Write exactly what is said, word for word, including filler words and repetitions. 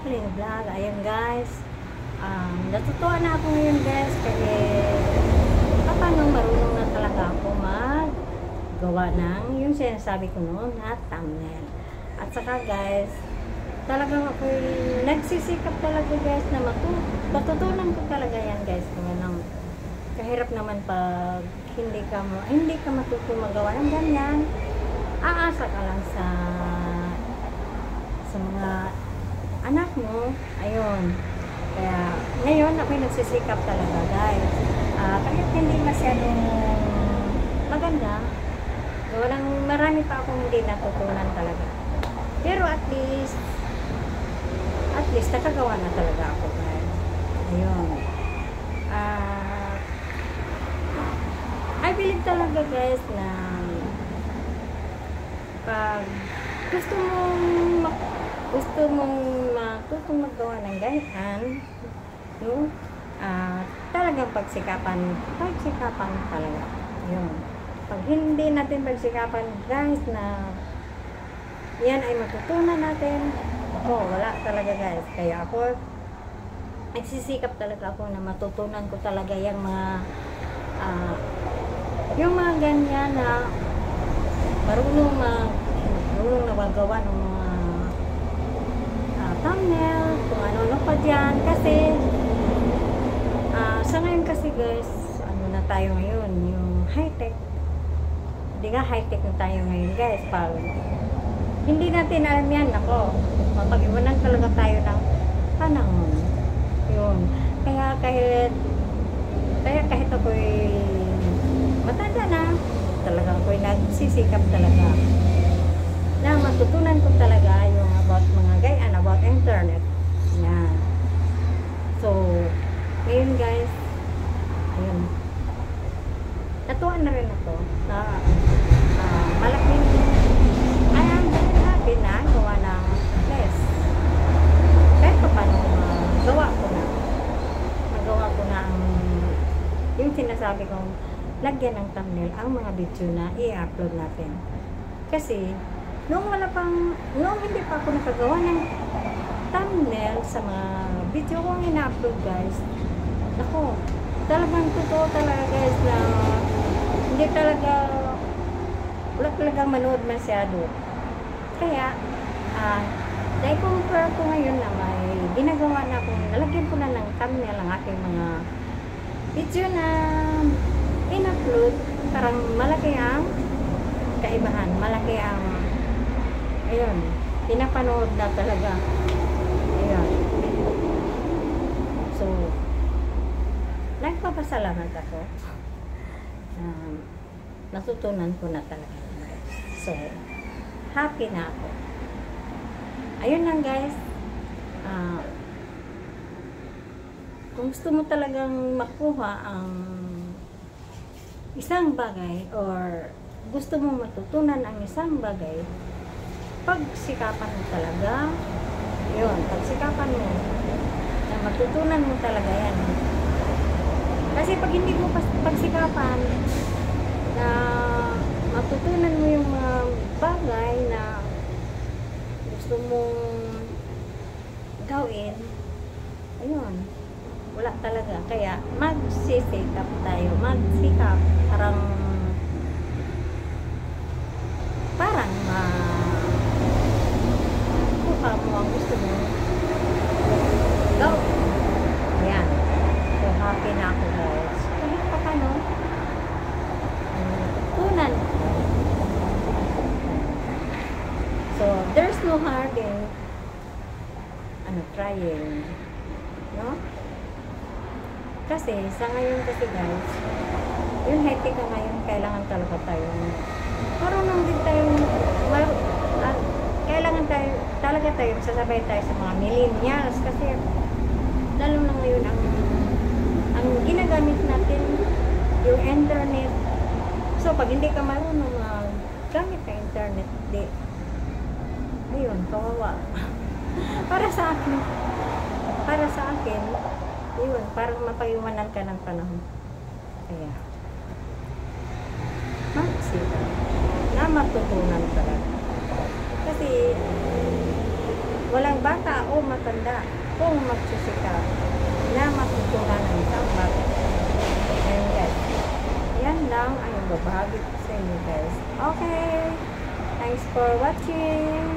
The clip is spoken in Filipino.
Jacqueline Vlog. Ayan guys, um, natutuwa na ako ngayon guys kasi paano marunong na talaga ako maggawa ng yung sinasabi ko noon na thumbnail. At saka guys, talagang ako nagsisikap talaga guys na matu matutunan ko talaga yan guys kung anong kahirap naman pag hindi ka mo hindi ka matutong magawa ng ganyan. Aasa ka lang sa sa mga anak mo, ayun. Kaya ngayon ako'y nagsisikap talaga guys. Uh, kahit hindi masyadong maganda, walang marami pa akong hindi natutunan talaga. Pero at least at least nakagawa na talaga ako guys. Ayun. Uh, I believe talaga guys na pag gusto mong gusto mong matutong maggawa ng ganyan, no? Uh, talagang pagsikapan, pagsikapan talaga. Yun. Pag hindi natin pagsikapan guys na yan ay matutunan natin, ako, wala talaga guys. Kaya ako, nagsisikap talaga ako na matutunan ko talaga yung mga uh, yung mga ganyan na marunong mag marunong na magawa ng mga uh, thumbnail, kung ano-ano pa dyan. Kasi uh, sa ngayon kasi guys, ano na tayo ngayon, yung high-tech. Hindi nga high-tech na tayo ngayon guys. Pag hindi natin alam yan, ako, mapag-iwanan talaga tayo ng panahon. Yun. Kaya kahit kaya kahit ako'y matanda na, talagang ako'y nagsisikap talaga na matutunan ko talaga yung about mga gayaan, about internet. Yan. So, ngayon guys, ayun. Natuwa na rin ako na uh, malaking I am very happy na gawa ng less. Kahit pa paano uh, gawa ko na. Nagawa ko na ang yung sinasabi kong lagyan ng thumbnail ang mga video na i-upload natin. Kasi, noong wala pang, noong hindi pa ako nakagawa ng thumbnail sa mga video kong ina-upload guys, ako, talagang totoo talaga guys na hindi talaga, wala talagang manood masyado. Kaya, ah, uh, dahil compare ko ngayon na may ginagawa na akong, nalagyan ko na ng thumbnail ang aking mga video na in-upload, parang malaki ang kaibahan, malaki ang ayun, pinapanood na talaga. Ayun. So, nagpapasalamat ako. Um, natutunan ko na talaga. So, happy na ako. Ayun lang guys. Uh, kung gusto mo talagang makuha ang isang bagay or gusto mo matutunan ang isang bagay, pagsikapan mo talaga, yun, pagsikapan mo na matutunan mo talaga yan. Kasi pag hindi mo pagsikapan na matutunan mo yung mga bagay na gusto mong gawin, ayun, wala talaga. Kaya magsisikap tayo, magsikap, parang parang ma kuha mo ang gusto mo go. Ayan. So happy na ako guys. Kahit pa paano tunan. So there's no hard in ano, trying, no? Kasi sa ngayon kasi guys, yung hectic ka ngayon, kailangan talaga tayo marunong din tayong mar uh, kailangan tayo talaga tayo sasabay tayo sa mga millennials kasi lalo na ngayon ang ang ginagamit natin yung internet. So pag hindi ka marunong uh, gamit ng internet, di ayun, kawawa. Para sa akin para sa akin yun, parang mapaiwanan ka ng panahon. Kaya magsikap na matutunan talaga. Kasi Walang bata o matanda kung magsisikap na matutunan ng isang bagay. Ayun guys. Yan lang ang babahagi ko sa inyo guys. Okay. Thanks for watching.